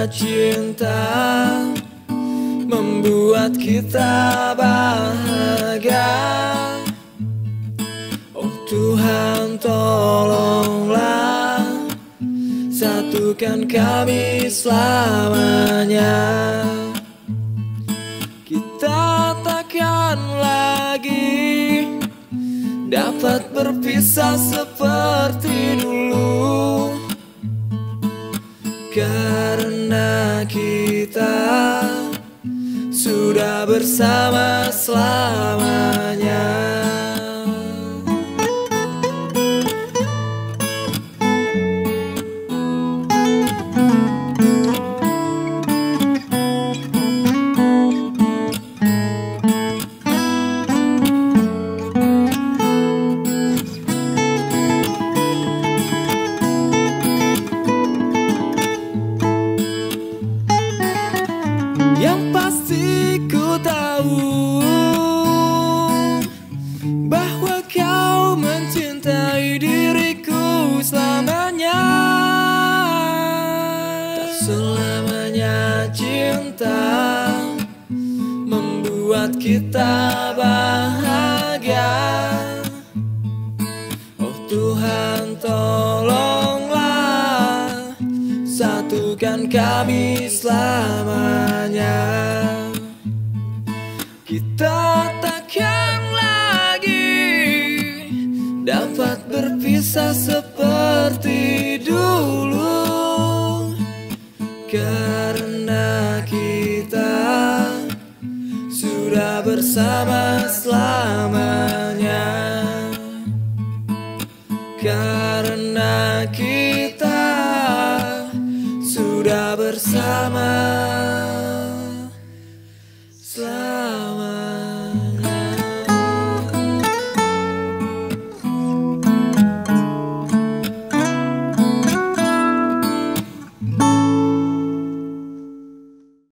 cinta membuat kita bahagia. Oh Tuhan, tolonglah satukan kami selamanya. Kita takkan lagi dapat berpisah seperti dulu, karena kita sudah bersama selamanya. Yang pasti ku tahu bahwa kau mencintai diriku selamanya. Tak selamanya cinta membuat kita bahagia. Oh Tuhan, tolonglah satukan kami selamanya. Kita takkan lagi dapat berpisah seperti dulu, karena kita sudah bersama selamanya.